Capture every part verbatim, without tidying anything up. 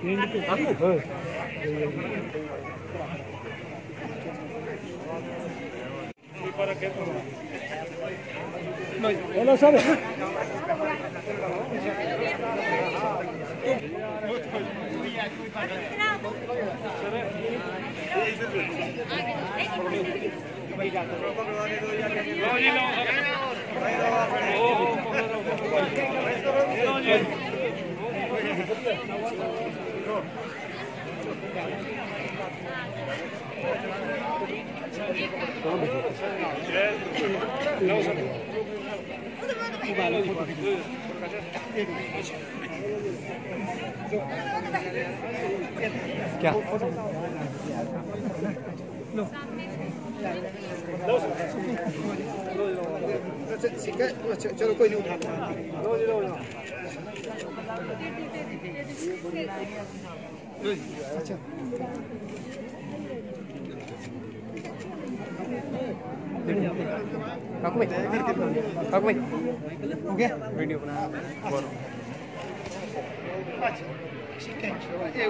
Hola, ¿sabe? क्या चलो कोई नहीं उठा लो लो लो अच्छा काकू भाई काकू भाई हो गया वीडियो बना अच्छा ठीक है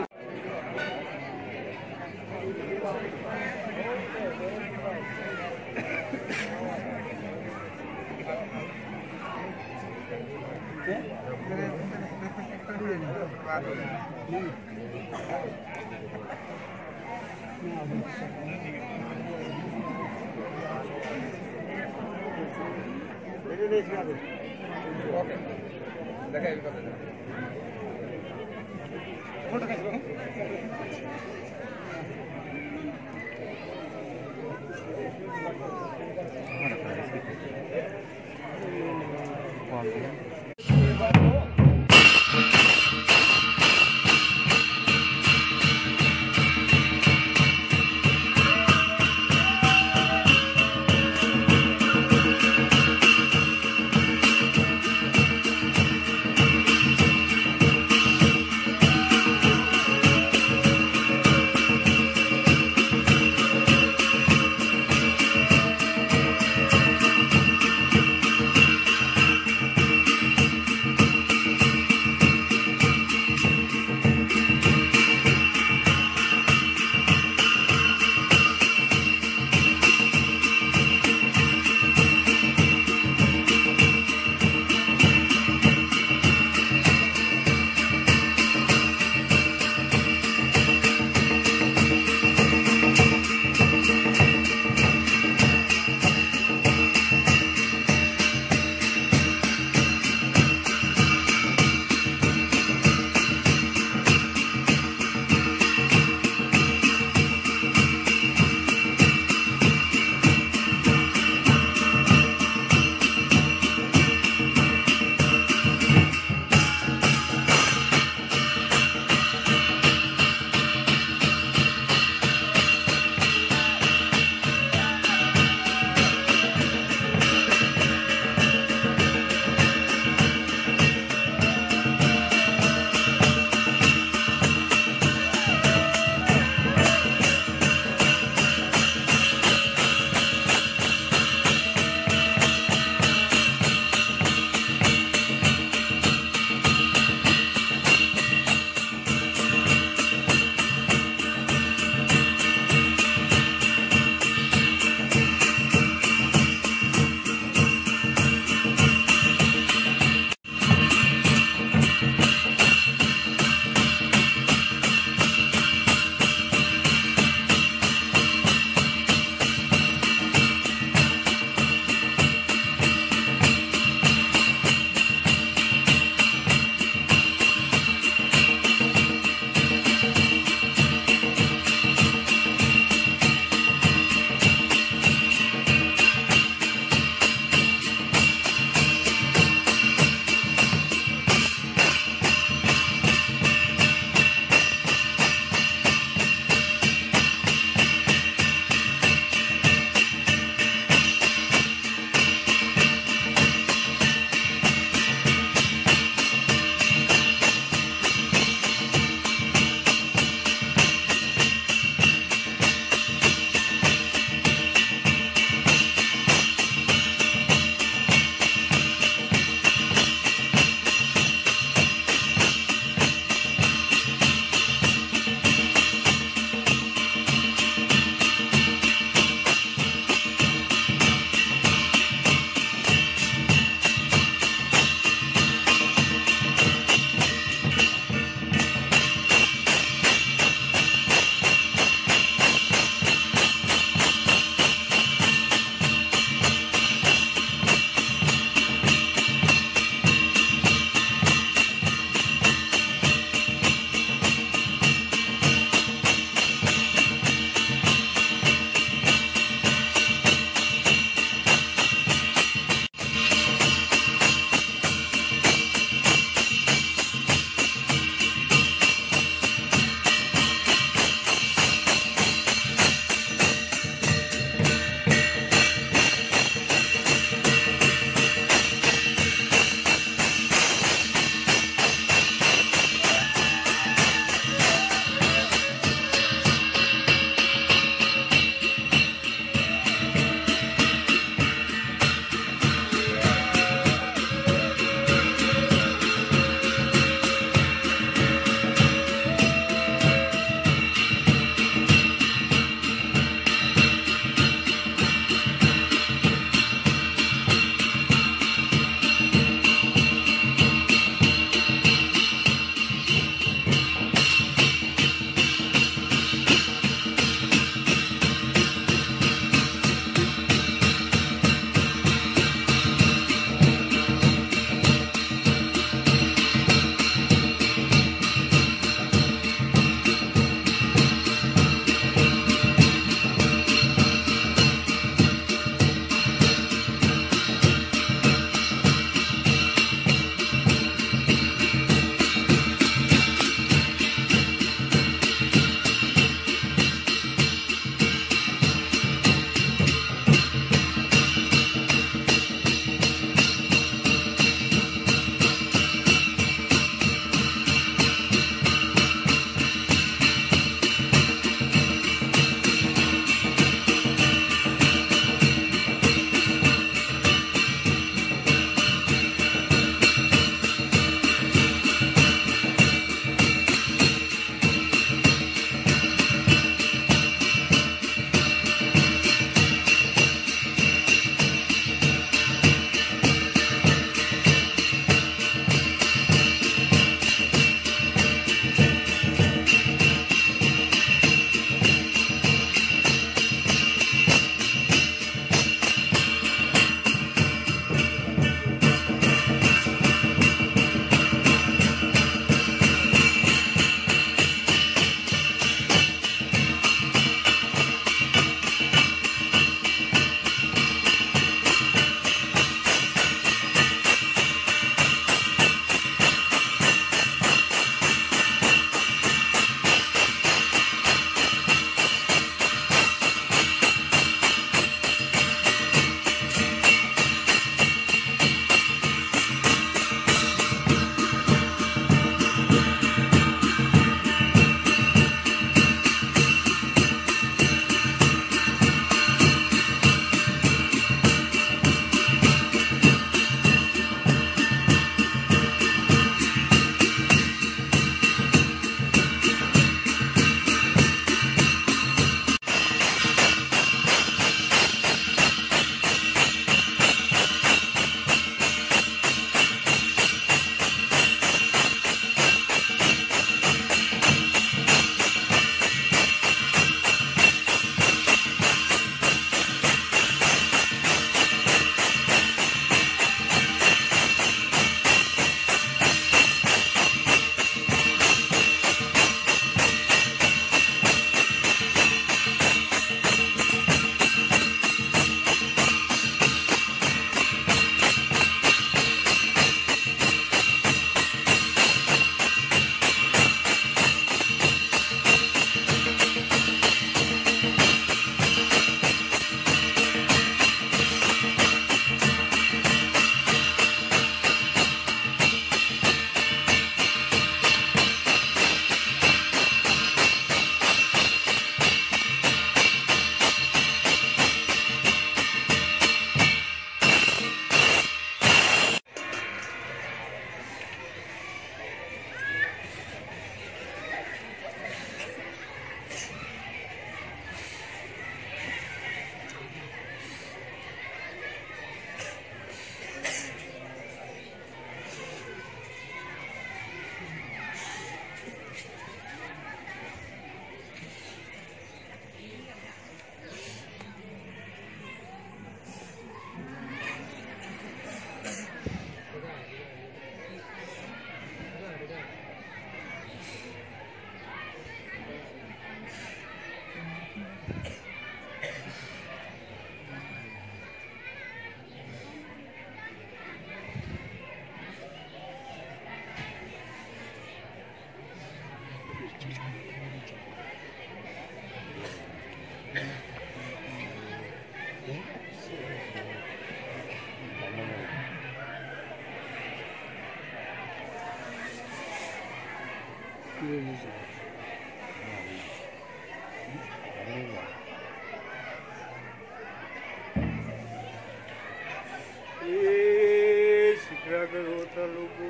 E Chicago logo.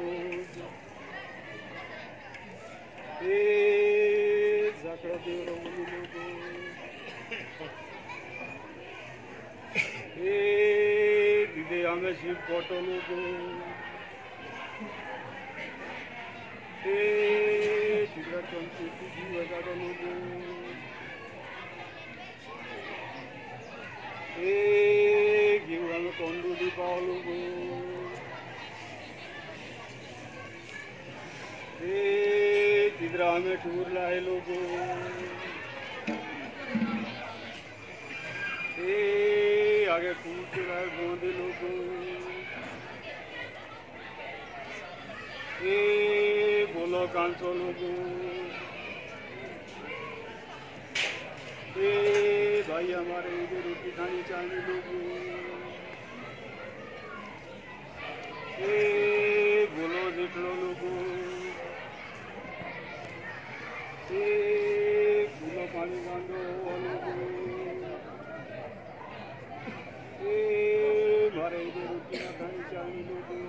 E Zacradeiro logo. E Dide Ameshi Poto logo. E Chicago Chicago logo. E Giuano Kondo di Paolo E Tidrame Turla e logo E Age Kutura Gonde logo E Bolo Canso logo E भाई हमारे इधर रोटी खानी चाहिए लोगों ए बोलो देख लो लोगों ए फूलो पानी बांधो लोगों ए हमारे इधर रोटी ना खानी चाहिए लोगों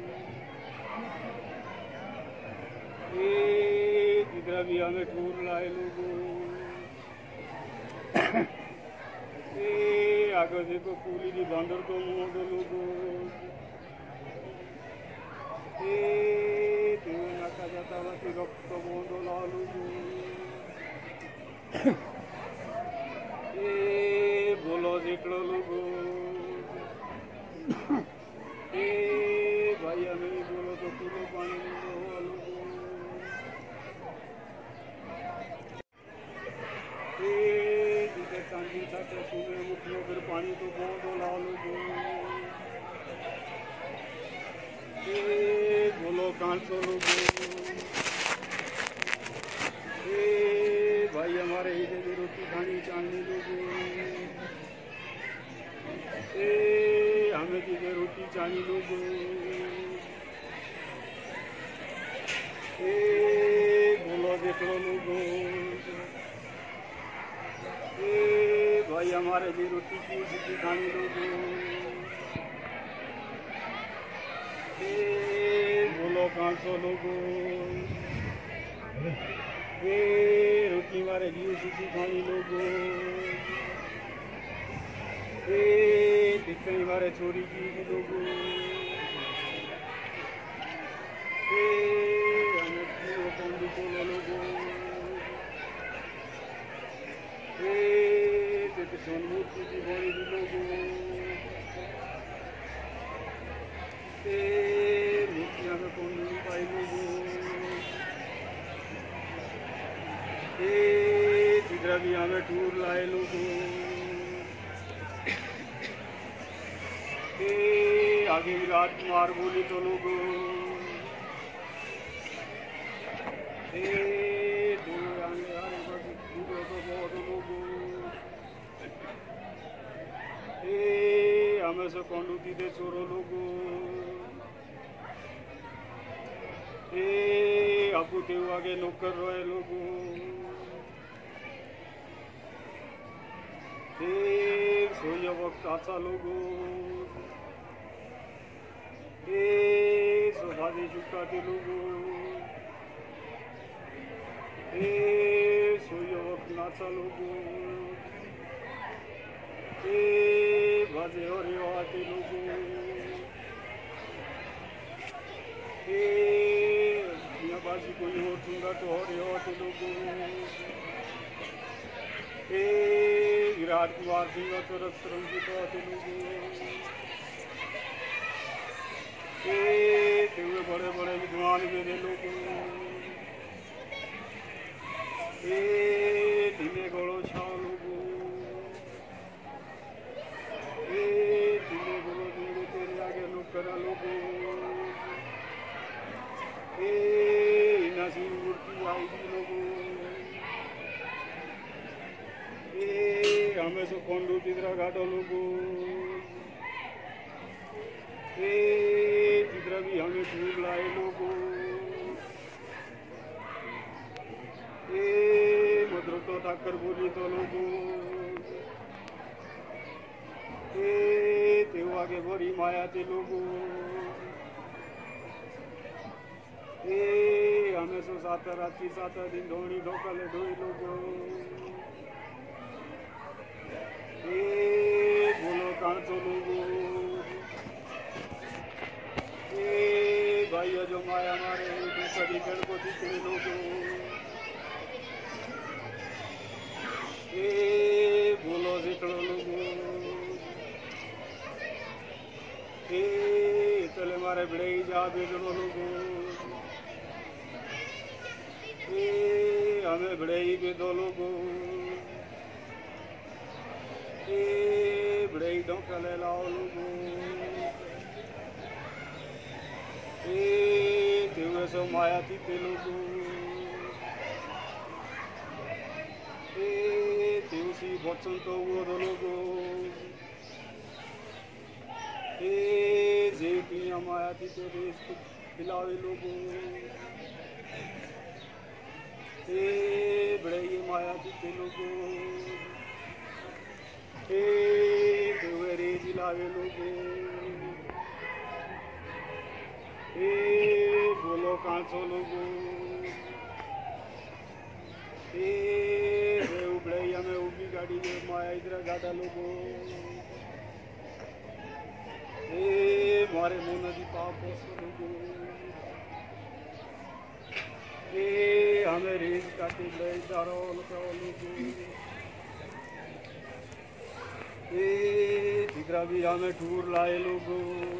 ए इधर भी हमें टूर लाए लोगों E agora digo puli di bandar do mundo logo E tu na casa tava ti rocco mundo la logo E bolo diklo logo E bhai ami bolo to pulo pani logo logo E चांदी साथे सुने मुखियों फिर पानी तो बहुत लाल लोगो ए बोलो कांसो लोगो ए भाई हमारे इधर भी रोटी खानी चाहिए लोगो ए हमें किधर रोटी चाहिए लोगो ए बोलो देख लो लोगो ए भाई हमारे लिए रोटी की सब्जी खानी लोगो ए बोलो कहाँ सो लोगो ए रोटी हमारे लिए सब्जी खानी लोगो ए दिखते हमारे छोरी की लोगो ए हमें क्यों कौन बोलो लोगो E te sono molti di voi di logo E molti hanno con un paio logo E ti trovi a me turla e logo E आगे विराट कुमार बोली तो लोगो E दो आने आने बस पूरे तो बहुत लोगो E हमें से कौंडूती दे चोरो लोगो E आपको ते आगे नौकर रोए लोगो E सोया वक्त आचा लोगो E सोभादी चुकाते लोगो E सोया वक्त नाचा लोगो E बाजे और आते लोगो E यहाँ बाजी कोई और सुनगा तो और आते लोगो E विराट कुमार सिंह तो रस्तरंग की तो आते लोगो E तेरे बड़े बड़े विद्वान मेरे लोगो E दिने गोलो छा लोगो E दिने गोलो दिने तेरे आगे नौकरा लोगो E नसीब मूर्ति आएगी लोगो E हमें सो कौंडू चित्रा गाड़ो लोगो E चित्रा भी हमें दूर लाए लोगो ए मद्रो तो ठाकर बोली तो लोगो ए तेव आगे भरी माया ते लोगो ए हमें सो सात रात्रि सात दिन धोनी ढोकले धोई लोगो ए बोलो कांचो लोगो ए भाई जो माया मारे दूसरी गढ़ को दिखने लोगो ए बोलो जितड़ो लोगो ए चले मारे बड़े जा बेचड़ो लोगो ए हमें बड़े ही बेदो लोगो ए बड़े ही डोंकले लाओ लोगो ए देवे सो माया तीते लोगो ए देवसी बच्चन तो वो दो लोगो ए जे पिया माया तीते देश खिलावे लोगो ए बड़े ये माया तीते लोगो ए देवे रे जिलावे लोगो ए बोलो कांचो लोगो ए रे उबड़ैया में उगी गाड़ी में माया इधर गाड़ा लोगो ए मारे मुँह नदी पाप लोगो ए हमें रेज काटे ले दारो लोगो ए दिखरा भी हमें टूर लाए लोगो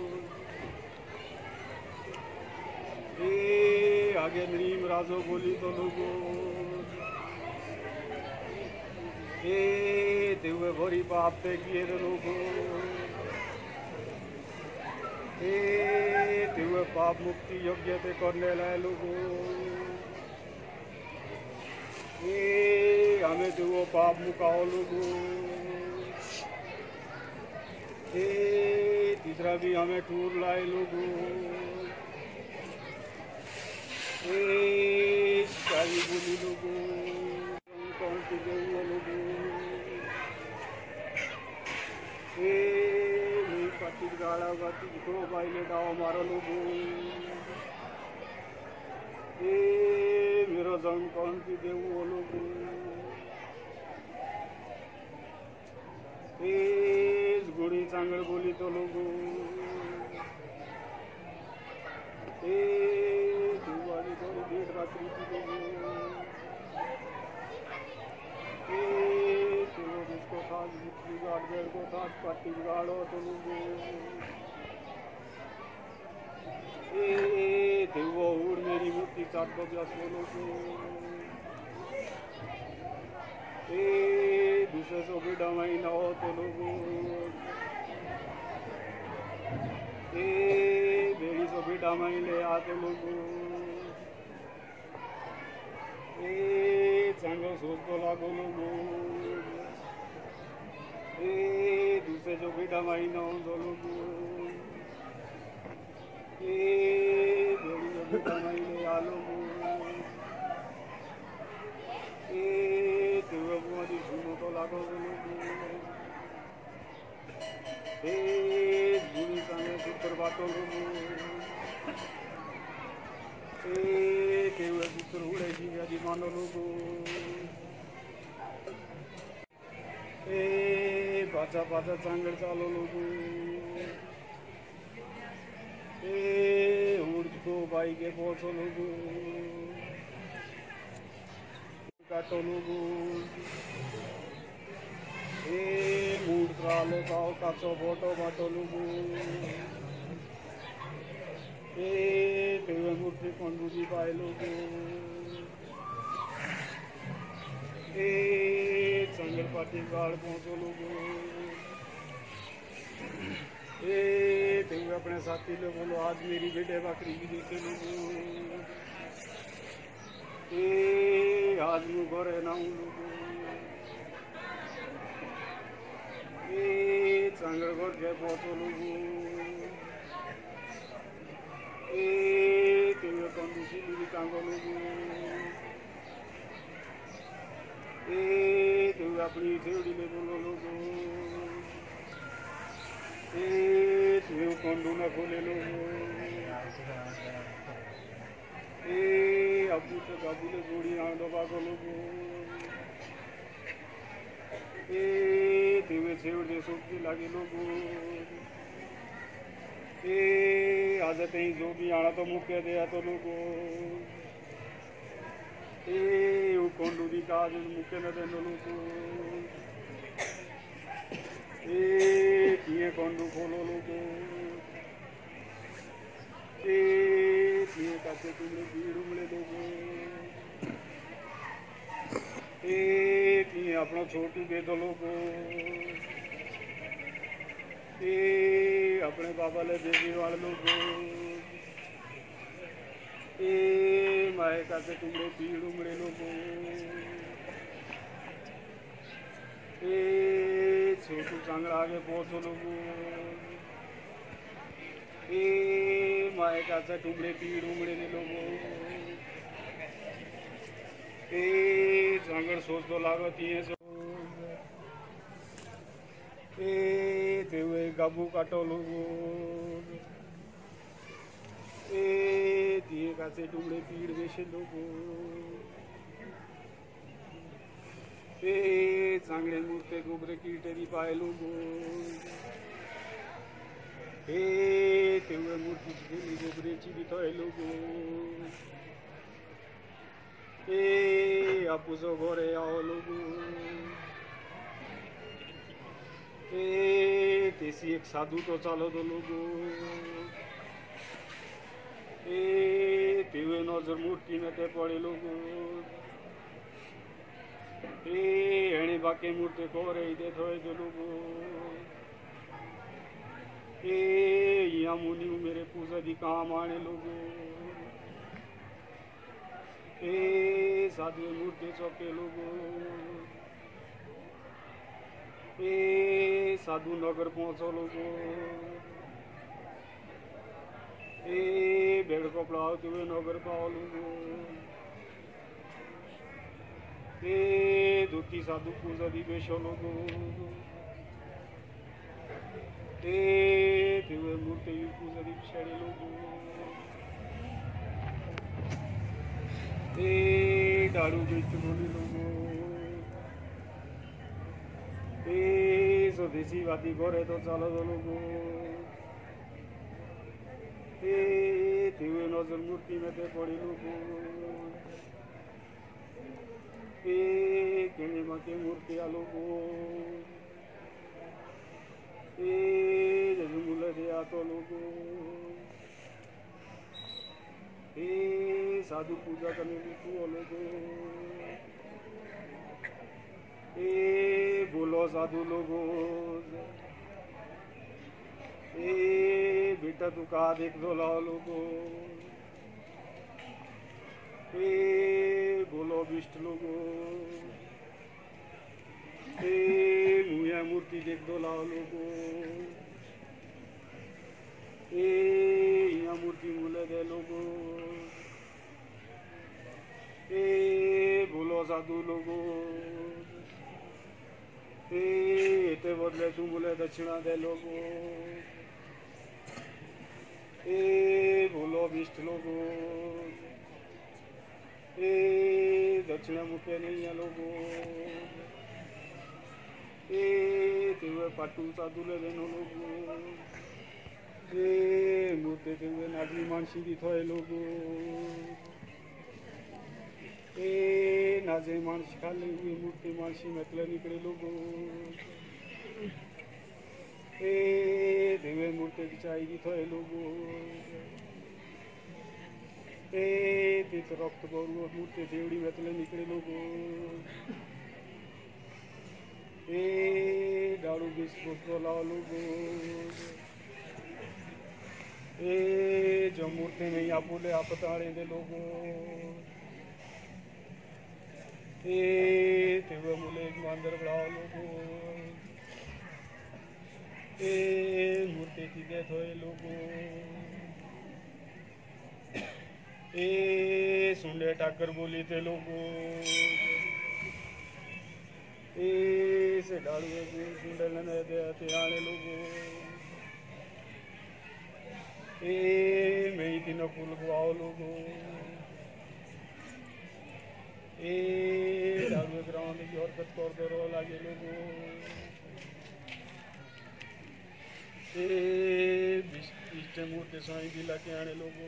ए आगे नीम राजो बोली तो लोगो ए तेवे भरी पाप ते किए तो लोगो ए तेवे पाप मुक्ति योग्य ते करने लाए लोगो ए हमें तेवो पाप मुकाओ लोगो ए तीसरा भी हमें टूर लाए लोगो ए सारी बोली लोगो कौन सी गई लोगो ए वही पाटी गाड़ा गाती तो बाइले डाओ मारो लोगो ए मेरा जंग कौन सी देवो लोगो ए गुड़ी चांगड़ बोली तो लोगो ए देर रात्रि की लोगो ए तो इसको खास बिगाड़ देर को खास पार्टी बिगाड़ो तो लोगो ए देवो उड़ मेरी मुक्ति चाट बजास लोगो ए दूसरे सो बेटा महीना हो तो लोगो ए बेड़ी सो बेटा महीने आते लोगो ए चांगो सोच तो लागो लोगो ए दूसरे जो बेटा महीना हो तो लोगो ए बेड़ी जो बेटा महीने आ लोगो ए तेरे बुआरी सुनो तो लागो लोगो ए जुनी संगे सुपर बातो लोगो ए केवल सुपर उड़े जी यदि मानो लोगो ए पाचा पाचा चांगड़ चालो लोगो ए उड़ को बाई के पहुंचो लोगो काटो लोगो ए मूड त्रालो काओ काचो फोटो बाटो लोगो ए तेरे मूर्ति पंडुजी पाए लोगो ए चंगल पाटी गाड़ पहुंचो लोगो ए तेरे अपने साथी लोग बोलो आज मेरी बेटे बकरी की देखे लोगो ए आज मु घरे ना लोगो ए चंगल घर के पहुंचो लोगो ए तेरे पंडुजी लिली टांगो लोगो अपनी सेवड़ी ले बोलो लोगो ए तुम कोंडू न खोले लोगो ए अबू तक अबू ले जोड़ी आंडो बागो लोगो ए तेवे सेवड़ी सोचती लागे लोगो ए आज तई जो भी आना तो मुके दे तो लोगो ए वो कोंडू दी काज मुके न देनो लोगो ए किए कोंडू खोलो लोगो ए किए कासे तुमने भीड़ उमले लोगो ए किए अपना छोटू के दो लोगो ए अपने बाबा ले देवी वाले लोगो ए माए कासे तुमने भीड़ उमले लोगो ए छोटू चांगड़ा आगे पहुंचो लोगो ए माए कासे तुमने भीड़ उमले लोगो ए चांगड़ सोच तो लागती है सो ए तेवे गाबू काटो लोगो ए दिए कासे टुमड़े पीड़ बेचे लोगो ए चांगड़े मूर्ते गोबरे कीटेरी पाए लोगो ए तेवे मूर्ति गेली गोबरे चिबी थोए लोगो ए आपुसो घरे आओ लोगो ए तेसी एक साधु तो चालो दो लोगो ए तेवे नजर मूर्ति में ते पड़े लोगो ए एने बाके मूर्ति को रे दे थोए दो लोगो ए या मुनि मेरे पूजा दी काम आने लोगो ए साधु मूर्ति चौके लोगो ए साधु नगर पहुंचो लोगो ए बेड़ कपड़ा होते हुए नगर पाओ लोगो ए धोती साधु पूजा दी बेचो लोगो ए तेवे मूर्ति की पूजा दी छेड़े लोगो ए दारू बेच बोली लोगो ए स्वदेशी वादी घरे तो चलो दो लोगो ए तेवे नजर मूर्ति में ते पड़ी लोगो ए केने माके मूर्ति आ लोगो ए जजुमुले दे आतो लोगो ए साधु पूजा करने लोगो लोगो ए बोलो साधु लोगो ए बेटा तू का देख दो लाओ लोगो ए बोलो विष्ट लोगो ए मुया मूर्ति देख दो लाओ लोगो ए यहाँ मूर्ति मुले दे लोगो ए बोलो साधु लोगो ए ते बदले तू बोले दक्षिणा दे लोगो ए बोलो विष्ट लोगो ए दक्षिणा मुखे नहीं है लोगो ए तेवे पाटू साधु ले देनो लोगो ए मूर्ति तेवे नागरी मानसी दी थोए लोगो ए नाजे मानसी खाली हुई मूर्ति मानसी मतले निकले लोगो ए देवे मूर्ति की चाहिए थोए लोगो ए तीत रक्त गौरव मूर्ति देवड़ी मतले निकले लोगो ए दारू बिस्कुट तो लाओ लोगो ए जो मूर्ति नहीं आप बोले आप ताड़े दे लोगो ए तेवे मुले मंदिर बढ़ाओ लोगो ए मूर्ति की दे थोए लोगो ए सुंडे टाकर बोली थे लोगो ए ए से डालुए को सुंडल ने दे आने लोगो ए मैं तीनों फूल गुआओ लोगो ए डालुए ग्राउंड की हरकत कर दो रो लागे लोगो ए इष्ट मूर्ति साईं दिला के आने लोगो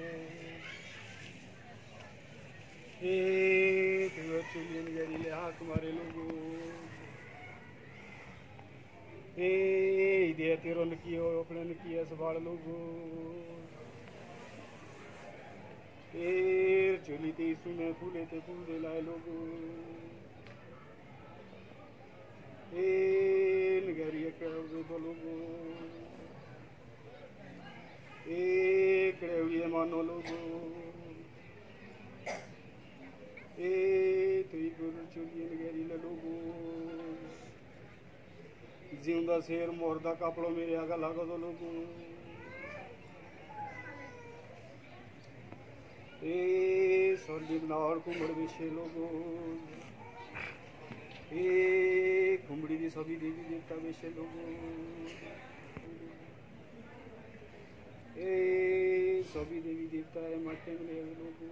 ए तू चुलियन गरी ले हाथ मारे लोगो ए दे तेरो न कियो अपने न किया संभाल लोगो ए चुली ते सुने फूले ते फूल दे लाए लोगो ए नगरी करो दो लोगो ए कड़े हुए मानो लोगो ए तुई गुरु चुलियन गरी ले लोगो जिंदा शेर मोरदा कपड़ों मेरे आगा लागो दो लोगो ए सोली नार कुमड़ विषे लोगो ए कुमड़ी दी सभी देवी देवता विषे लोगो ए सभी देवी देवता है मट्टे में लोगो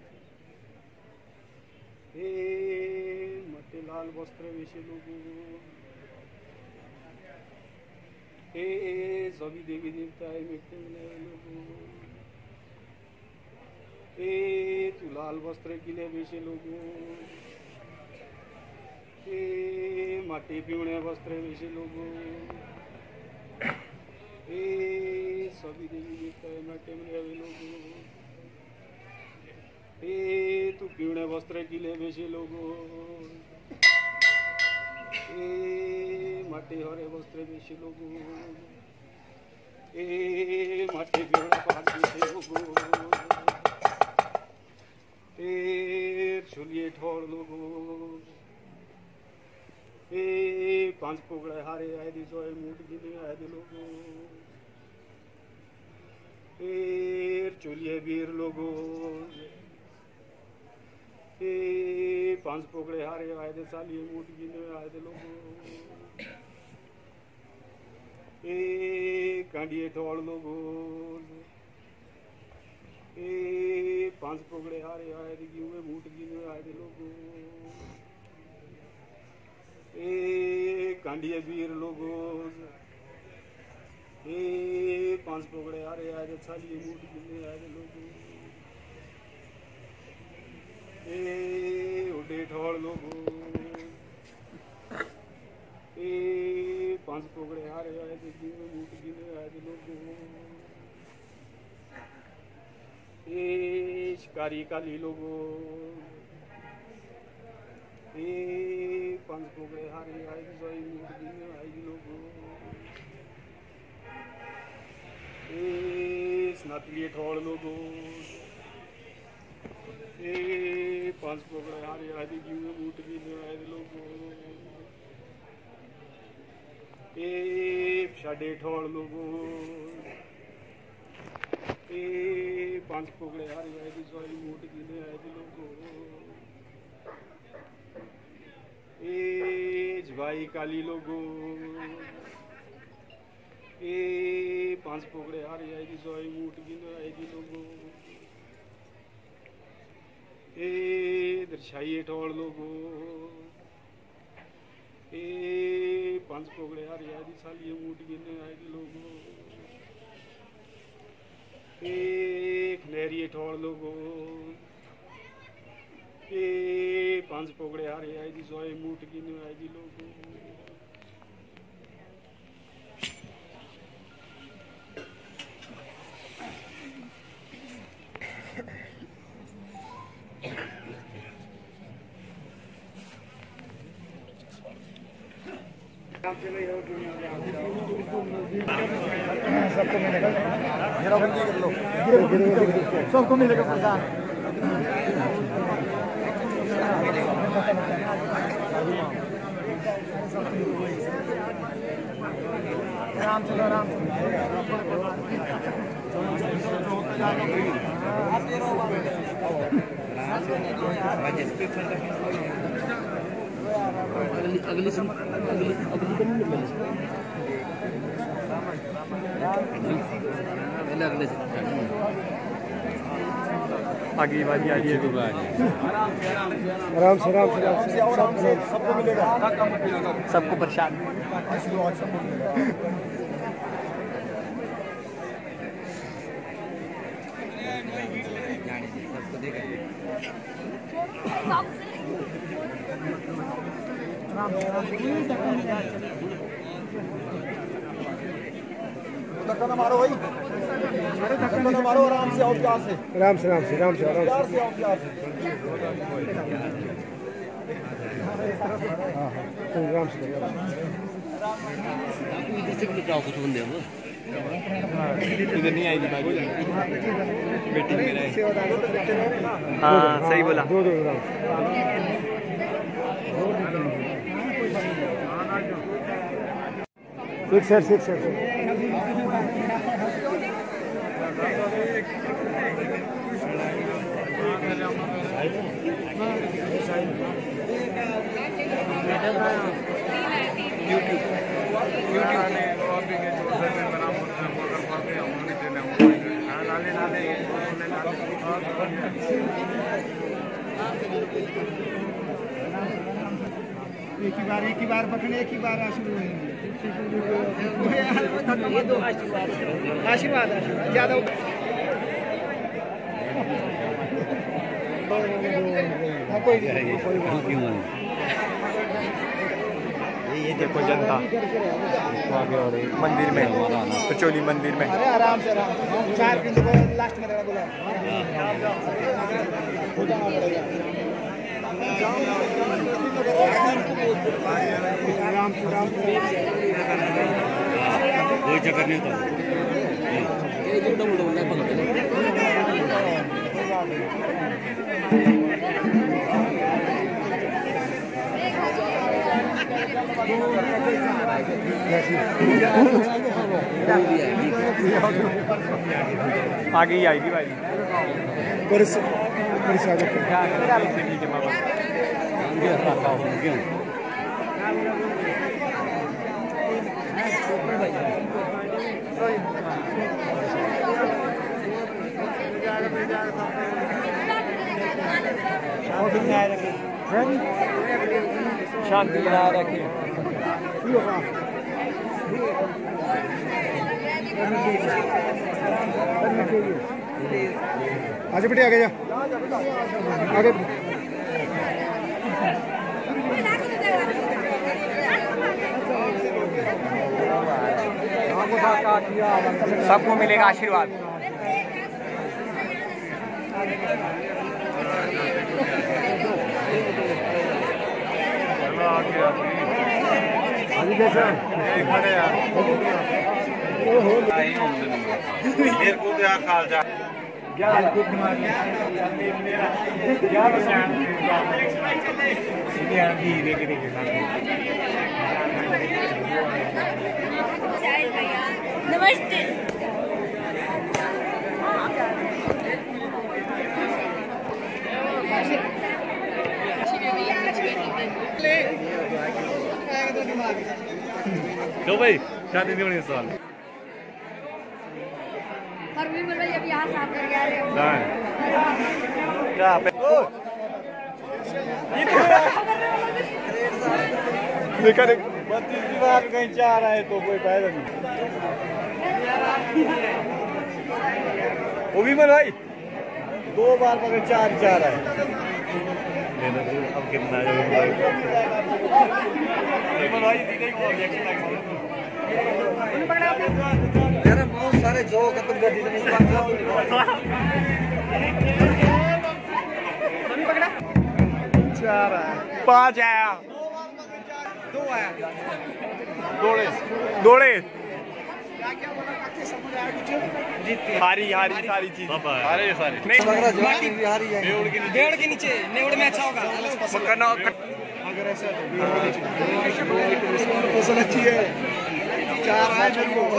ए मट्टे लाल वस्त्र विषे लोगो ए सभी देवी देवता है मिट्टे में लोगो ए तू लाल वस्त्र किले वेशे लोगो ए माटी पीवणे वस्त्र वेशे लोगो ए सभी देवी देवता है माटे में आवे लोगो ए तू पीवणे वस्त्र किले वेशे लोगो ए माटे हरे वस्त्र वेशे लोगो ए माटे पीवणे पाग वेशे लोगो ए चुलिए ठोर लोगो ए पांच पोगड़े हारे आए दी सोए मूठ गिने आए दे लोगो ए चुलिए वीर लोगो ए पांच पोगड़े हारे आए दे सालिए मूठ गिने आए दे लोगो ए कांडिए ठोर लोगो ए पांच पोगड़े हारे आए थे गिवे मूठ गिने आए थे लोगो ए कांडिए वीर लोगो ए पांच पोगड़े हारे आए थे छालिए मूठ गिने आए थे लोगो ए उडे ठोड़ लोगो ए पांच पोगड़े हारे आए थे गिवे मूठ गिने आए थे लोगो ए शिकारी काली लोगो ए पांच पोगड़े हारे आए सोई मूठ गिने आए लोगो ए स्नातलिए ठोड़ लोगो ए पांच पोगड़े हारे आए गिवे मूठ गिने आए लोगो ए साढ़े ठोड़ लोगो ए पांच पोगड़े हारे आए थे सोई मूठ गिने आए थे लोगो ए जवाई काली लोगो ए पांच पोगड़े हारे आए थे सोई मूठ गिने आए थे लोगो ए दर्शाइए ठोड़ लोगो ए पांच पोगड़े हारे आए थे सालिए मूठ गिने आए थे लोगो ए खनेरिए ठोड़ लोगो ए पांच पोगड़े हारे आए दी सोए मूठ गिने आए दी लोगो सबको मिलेगा घेराबंदी कर लो सबको मिलेगा प्रधान आराम से आराम से अगली अगली सुन अगली अगली करनी है पहले अगले से आगे वाली आ रही है आराम से आराम से आराम से सबको मिलेगा सबको प्रसाद धक्का ना मारो भाई, धक्का ना मारो, आराम से आओ प्यार से, आराम से आराम से आराम से आराम से आओ प्यार से, हाँ हाँ आराम से इधर से भी जाओ कुछ बंदे हो इधर नहीं आएगी बाकी मीटिंग में रहे। हाँ सही बोला। दो दो six sir six sir YouTube एक ही बार एक ही बार पकड़े, एक ही बार आशीर्वाद आशीर्वाद आशीर्वाद ज्यादा ये देखो जनता मंदिर में, पचोली मंदिर में। अरे आराम से आराम चार बिंदु को लास्ट में देना बोला आराम से आराम से कोई चक्कर नहीं होता। आगे ही आएगी भाई शांति बनाए रखें। आगे बेटे आगे जा आगे सबको मिलेगा आशीर्वाद। नमस्ते। तो भाई शादी नहीं होनी सवाल और भी बोलो जब यहाँ साफ करके आ रहे हो क्या पे देखा देख बत्तीस बार कहीं चाह रहा है तो कोई फायदा नहीं। वो भी मन भाई दो बार पकड़ चार चाह रहा है। अब कितना यार बहुत सारे जो खत्म कर दी चार आया, पाँच आया, दो आया, दौड़े दौड़े हारी हारी सारी चीज हारे सारे नहीं डेढ़ के नीचे नेवड़ में अच्छा होगा अगर ऐसा फसल अच्छी है चार आए मेरे को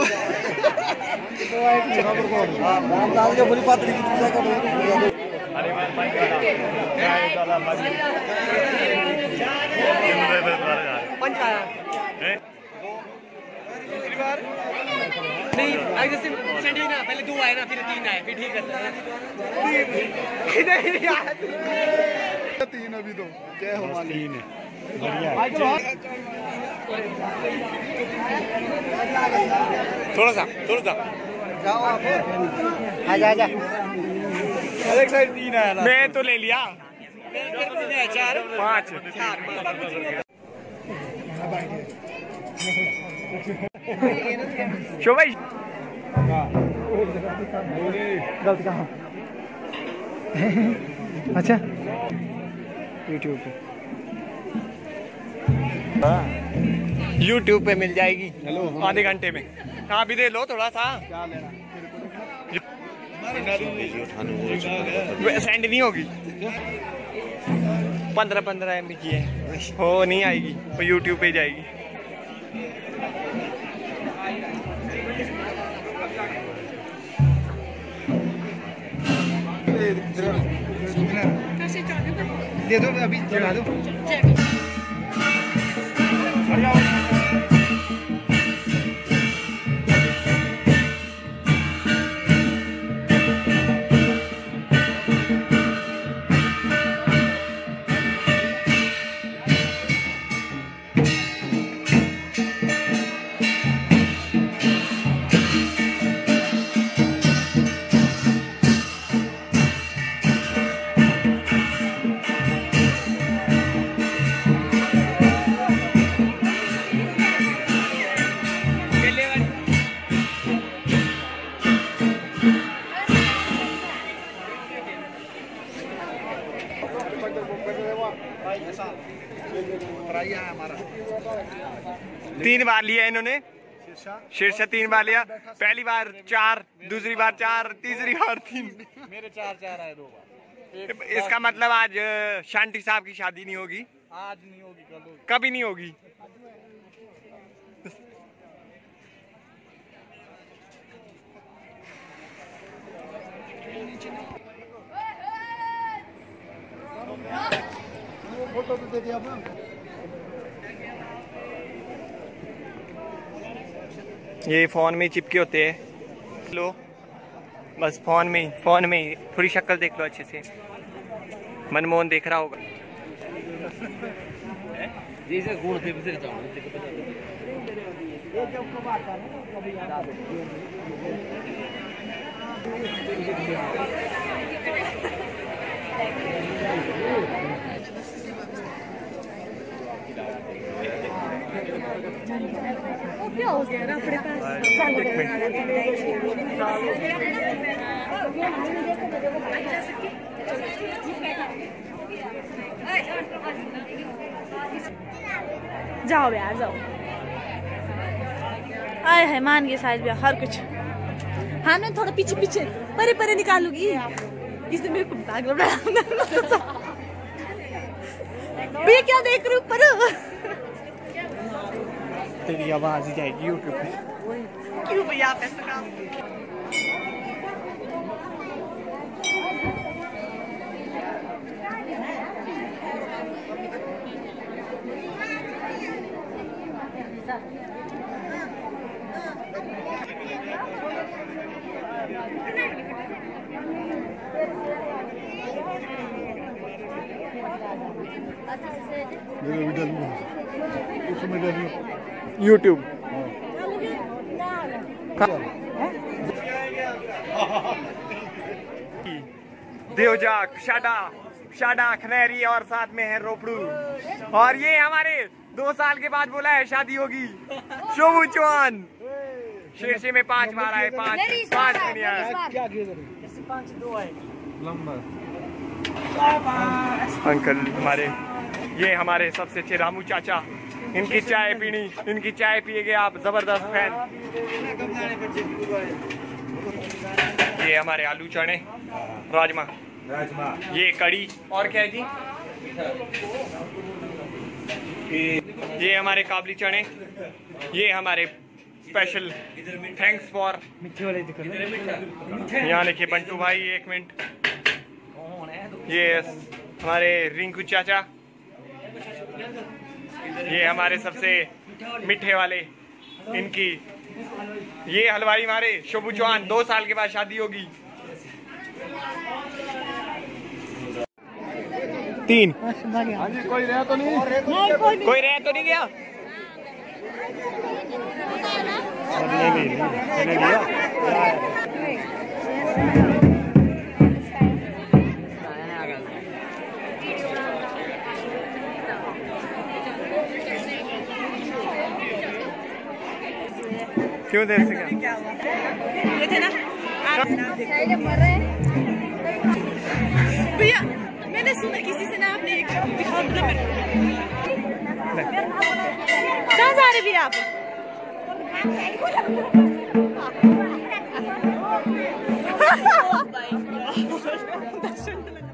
रामदास के बुरी पात्री की पूजा कर दूसरी बार नहीं आगे से सेंड हुई ना, पहले दो आए ना, फिर तीन आए, फिर ठीक है तीन अभी तो जय हो माली तीन है बढ़िया। थोड़ा सा थोड़ा सा जाओ आप आजा आजा एक साइड तीन आया ना, मैं तो ले लिया चार पाँच। शो भाई गलत कहा। अच्छा यूट्यूब पे यूट्यूब पे मिल जाएगी आधे घंटे में। हाँ भी दे लो थोड़ा सा, सेंड नहीं होगी। पंद्रह पंद्रह एम बी की है, हो नहीं आएगी, वो यूट्यूब पे जाएगी। दे दो अभी चढ़ा दो। तीन बार लिया इन्होंने शीर्षा, तीन बार लिया। पहली बार चार, दूसरी बार चार, तीसरी बार तीन। मेरे चार चार आए दो बार। इसका मतलब आज शांति साहब की शादी नहीं होगी, आज नहीं होगी, कल होगी। कभी नहीं होगी। फोटो तो दे दिया आपने। ये फोन में चिपके होते हैं, लो बस फोन में फोन में थोड़ी शक्ल देख लो अच्छे से, मनमोहन देख रहा होगा। गुण थे क्या हो गया ना अपने पास। जाओ यार जाओ। आए है मान गए शायद भी हर कुछ। हाँ मैं थोड़ा पीछे पीछे परे परे निकालूंगी, इसने मेरे को पागल बना। भैया क्या देख रहे ऊपर? तेरी आवाज ही जाएगी यूट्यूब पे। क्यों भैया आप ऐसा काम? यूट्यूब देवजाक, शाडा शाडा खनेरी और साथ में है रोपड़ू। और ये हमारे दो साल के बाद बोला है शादी होगी। शोभू चौहान शीर्षे में पांच बार आए, पांच पांच में नहीं आया। अंकल हमारे, ये हमारे सबसे अच्छे रामू चाचा, इनकी चाय पीनी, इनकी चाय पिएगे आप, जबरदस्त फैन। ये हमारे आलू चने, राजमा, ये कड़ी, और क्या है जी, ये हमारे काबली चने, ये हमारे स्पेशल थैंक्स फॉर। यहाँ लिखिए बंटू भाई, एक मिनट। ये हमारे रिंकू चाचा, ये हमारे सबसे मीठे वाले इनकी, ये हलवाई हमारे शोभू चौहान, दो साल के बाद शादी होगी। तीन कोई रहा तो नहीं, कोई रह तो नहीं गया। क्यों देर से क्या ये थे ना भैया, मैंने सुना किसी से ना आपने एक दिखाओ ना मेरे को। कहाँ जा रहे भैया आप?